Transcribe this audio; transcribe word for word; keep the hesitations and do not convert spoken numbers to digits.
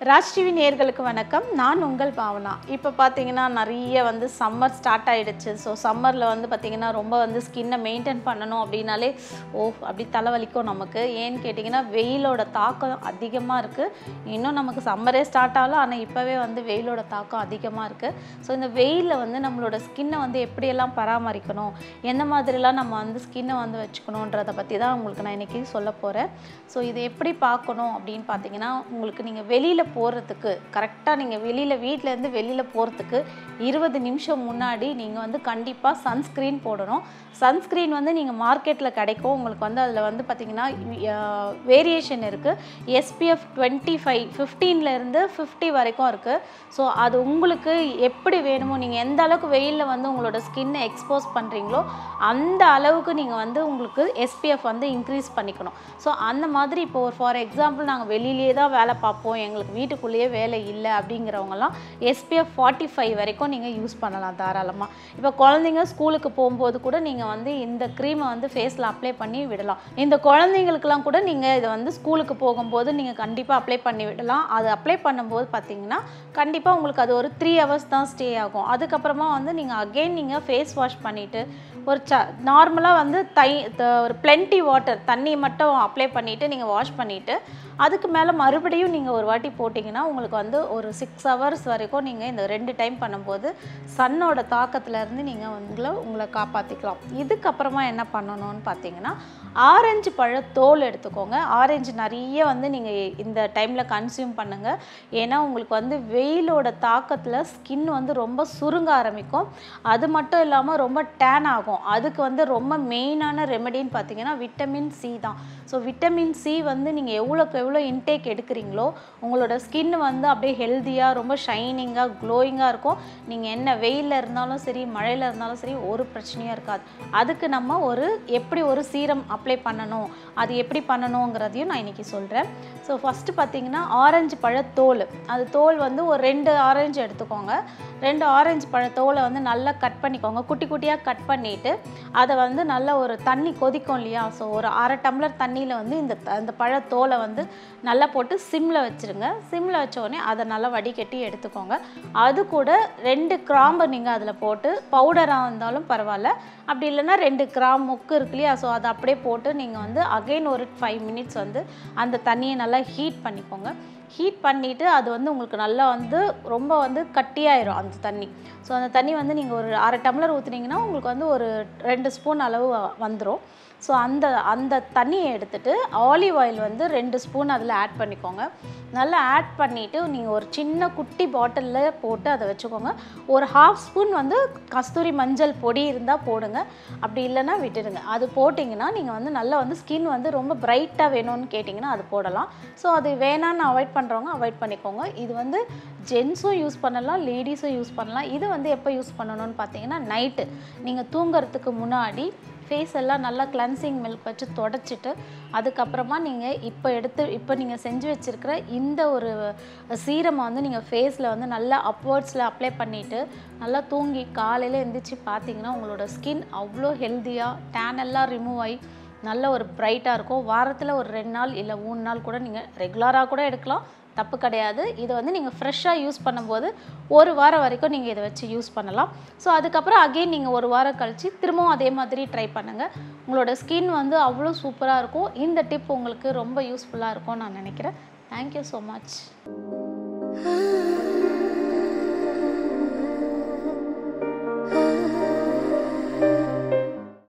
Raj TV நேயர்களுக்கு வணக்கம். நான் உங்கள் பாவனா. இப்போ பார்த்தீங்கன்னா நிறைய வந்து சம்மர் ஸ்டார்ட் ஆகிடுச்சு. ஸோ சம்மரில் வந்து பார்த்திங்கன்னா ரொம்ப வந்து ஸ்கின்னை மெயின்டைன் பண்ணணும் அப்படின்னாலே ஓ அப்படி தலைவலிக்கும் நமக்கு. ஏன்னு கேட்டிங்கன்னா வெயிலோட தாக்கம் அதிகமாக இருக்குது. இன்னும் நமக்கு சம்மரே ஸ்டார்ட் ஆகலாம், ஆனால் இப்போவே வந்து வெயிலோட தாக்கம் அதிகமாக இருக்குது. ஸோ இந்த வெயிலில் வந்து நம்மளோட ஸ்கின்னை வந்து எப்படியெல்லாம் பராமரிக்கணும், எந்த மாதிரிலாம் நம்ம வந்து ஸ்கின்னை வந்து வச்சுக்கணுன்றதை பற்றி தான் உங்களுக்கு நான் இன்றைக்கி சொல்ல போகிறேன். ஸோ இதை எப்படி பார்க்கணும் அப்படின்னு பார்த்தீங்கன்னா, உங்களுக்கு நீங்கள் வெளியில் போகிறதுக்கு கரெக்டாக நீங்கள் வெளியில் வீட்டிலேருந்து வெளியில் போகிறதுக்கு இருபது நிமிஷம் முன்னாடி நீங்கள் வந்து கண்டிப்பாக சன்ஸ்க்ரீன் போடணும். சன்ஸ்க்ரீன் வந்து நீங்கள் மார்க்கெட்டில் கிடைக்கும். உங்களுக்கு வந்து அதில் வந்து பார்த்திங்கன்னா வேரியேஷன் இருக்குது. எஸ்பிஎஃப் டுவெண்ட்டி ஃபைவ் ஃபிஃப்டீன்லேருந்து ஃபிஃப்டி வரைக்கும் இருக்குது. ஸோ அது உங்களுக்கு எப்படி வேணுமோ, நீங்கள் எந்த அளவுக்கு வெயிலில் வந்து உங்களோட ஸ்கின்னை எக்ஸ்போஸ் பண்ணுறீங்களோ அந்த அளவுக்கு நீங்கள் வந்து உங்களுக்கு எஸ்பிஎஃப் வந்து இன்க்ரீஸ் பண்ணிக்கணும். ஸோ அந்த மாதிரி இப்போ ஒரு ஃபார் எக்ஸாம்பிள் நாங்கள் வெளியிலே தான் வேலை பார்ப்போம், எங்களுக்கு வீட்டுக்குள்ளேயே வேலை இல்லை அப்படிங்கிறவங்கலாம் எஸ்பிஎஃப் ஃபார்ட்டி ஃபைவ் வரைக்கும் நீங்கள் யூஸ் பண்ணலாம் தாராளமாக. இப்போ குழந்தைங்க ஸ்கூலுக்கு போகும்போது கூட நீங்கள் வந்து இந்த க்ரீமை வந்து ஃபேஸில் அப்ளை பண்ணி விடலாம். இந்த குழந்தைங்களுக்கெல்லாம் கூட நீங்கள் இதை வந்து ஸ்கூலுக்கு போகும்போது நீங்கள் கண்டிப்பாக அப்ளை பண்ணி விடலாம். அது அப்ளை பண்ணும்போது பார்த்தீங்கன்னா கண்டிப்பாக உங்களுக்கு அது ஒரு த்ரீ ஹவர்ஸ் தான் ஸ்டே ஆகும். அதுக்கப்புறமா வந்து நீங்கள் அகெயின் நீங்கள் ஃபேஸ் வாஷ் பண்ணிவிட்டு ஒரு ச நார்மலாக வந்து தை ஒரு பிளென்டி வாட்டர் தண்ணி மட்டும் அப்ளை பண்ணிவிட்டு நீங்கள் வாஷ் பண்ணிவிட்டு அதுக்கு மேலே மறுபடியும் நீங்கள் ஒரு வாட்டி போட்டிங்கன்னா உங்களுக்கு வந்து ஒரு சிக்ஸ் ஹவர்ஸ் வரைக்கும் நீங்கள் இந்த ரெண்டு டைம் பண்ணும்போது சன்னோட தாக்கத்துலேருந்து நீங்கள் உங்களை உங்களை காப்பாற்றிக்கலாம். இதுக்கப்புறமா என்ன பண்ணணும்னு பார்த்தீங்கன்னா, ஆரஞ்சு பழ தோல் எடுத்துக்கோங்க. ஆரஞ்சு நிறைய வந்து நீங்கள் இந்த டைமில் கன்சியூம் பண்ணுங்கள். ஏன்னா உங்களுக்கு வந்து வெயிலோட தாக்கத்தில் ஸ்கின் வந்து ரொம்ப சுருங்க ஆரம்பிக்கும். அது மட்டும் இல்லாமல் ரொம்ப டேன் ஆகும். அதுக்கு வந்து ரொம்ப மெயினான ரெமெடின்னு பார்த்தீங்கன்னா விட்டமின் சி தான். ஸோ விட்டமின் சி வந்து நீங்கள் எவ்வளோக்கு எவ்வளோ இன்டேக் எடுக்கிறீங்களோ உங்களோட ஸ்கின் வந்து அப்படியே ஹெல்த்தியாக ரொம்ப ஷைனிங்காக க்ளோயிங்காக இருக்கும். நீங்கள் என்ன வெயிலில் இருந்தாலும் சரி மழையில் இருந்தாலும் சரி ஒரு பிரச்சனையும் இருக்காது. அதுக்கு நம்ம ஒரு எப்படி ஒரு சீரம் அப்ளை பண்ணணும், அது எப்படி பண்ணணுங்கிறதையும் நான் இன்றைக்கி சொல்கிறேன். ஸோ ஃபஸ்ட்டு பார்த்தீங்கன்னா ஆரஞ்சு பழ தோல், அது தோல் வந்து ஒரு ரெண்டு ஆரஞ்சு எடுத்துக்கோங்க. ரெண்டு ஆரஞ்சு பழ தோலை வந்து நல்லா கட் பண்ணிக்கோங்க. குட்டி குட்டியாக கட் பண்ணிவிட்டு அதை வந்து நல்லா ஒரு தண்ணி கொதிக்கும் இல்லையா, ஸோ ஒரு அரை டம்ளர் தண்ணியில் வந்து இந்த அந்த பழ தோலை வந்து நல்லா போட்டு சிம்மில் வச்சுருங்க. சிம்மில் வச்சோடனே அதை நல்லா வடிகட்டி எடுத்துக்கோங்க. அது கூட ரெண்டு கிராம்பு நீங்கள் அதில் போட்டு பவுடராக இருந்தாலும் பரவாயில்ல, அப்படி இல்லைன்னா ரெண்டு கிராம் முக்கு இருக்கு இல்லையா, ஸோ அதை அப்படியே போட்டு நீங்கள் வந்து அகெயின் ஒரு ஃபைவ் மினிட்ஸ் வந்து அந்த தண்ணியை நல்லா ஹீட் பண்ணிக்கோங்க. ஹீட் பண்ணிவிட்டு அது வந்து உங்களுக்கு நல்லா வந்து ரொம்ப வந்து கட்டியாயிரும் அந்த தண்ணி. ஸோ அந்த தண்ணி வந்து நீங்கள் ஒரு அரை டம்ளர் ஊற்றுனீங்கன்னா உங்களுக்கு வந்து ஒரு ரெண்டு ஸ்பூன் அளவு வந்துடும். ஸோ அந்த அந்த தண்ணியை எடுத்துகிட்டு ஆலிவ் ஆயில் வந்து ரெண்டு ஸ்பூன் அதில் ஆட் பண்ணிக்கோங்க. நல்லா ஆட் பண்ணிவிட்டு நீங்கள் ஒரு சின்ன குட்டி பாட்டிலில் போட்டு அதை வச்சுக்கோங்க. ஒரு ஹாஃப் ஸ்பூன் வந்து கஸ்தூரி மஞ்சள் பொடி இருந்தால் போடுங்க, அப்படி இல்லைன்னா விட்டுடுங்க. அது போட்டிங்கன்னா நீங்கள் வந்து நல்லா வந்து ஸ்கின் வந்து ரொம்ப பிரைட்டாக வேணும்னு கேட்டிங்கன்னா அது போடலாம். ஸோ அது வேணான்னு அவாய்ட் பண்ணுறவங்க அவாய்ட் பண்ணிக்கோங்க. இது வந்து ஜென்ஸும் யூஸ் பண்ணலாம், லேடிஸும் யூஸ் பண்ணலாம். இது வந்து எப்போ யூஸ் பண்ணணும்னு பார்த்தீங்கன்னா நைட்டு நீங்கள் தூங்குறதுக்கு முன்னாடி ஃபேஸ் எல்லாம் நல்லா கிளென்சிங் மில்க் வச்சு தொடச்சிட்டு அதுக்கப்புறமா நீங்கள் இப்போ எடுத்து இப்போ நீங்கள் செஞ்சு வச்சுருக்கிற இந்த ஒரு சீரமை வந்து நீங்கள் ஃபேஸில் வந்து நல்லா அப்வர்ட்ஸில் அப்ளை பண்ணிவிட்டு நல்லா தூங்கி காலையில் எழுந்திரிச்சு பார்த்தீங்கன்னா உங்களோட ஸ்கின் அவ்வளோ ஹெல்த்தியாக டேன் எல்லாம் ரிமூவ் ஆகி நல்ல ஒரு பிரைட்டாக இருக்கும். வாரத்தில் ஒரு ரெண்டு நாள் இல்லை மூணு நாள் கூட நீங்கள் ரெகுலராக கூட எடுக்கலாம், தப்பு கிடையாது. இதை வந்து நீங்கள் ஃப்ரெஷ்ஷாக யூஸ் பண்ணும்போது ஒரு வாரம் வரைக்கும் நீங்கள் இதை வச்சு யூஸ் பண்ணலாம். ஸோ அதுக்கப்புறம் அகெயின் நீங்கள் ஒரு வாரம் கழித்து திரும்பவும் அதே மாதிரி ட்ரை பண்ணுங்கள். உங்களோட ஸ்கின் வந்து அவ்வளோ சூப்பராக இருக்கும். இந்த டிப் உங்களுக்கு ரொம்ப யூஸ்ஃபுல்லாக இருக்கும்னு நான் நினைக்கிறேன். Thank you so much.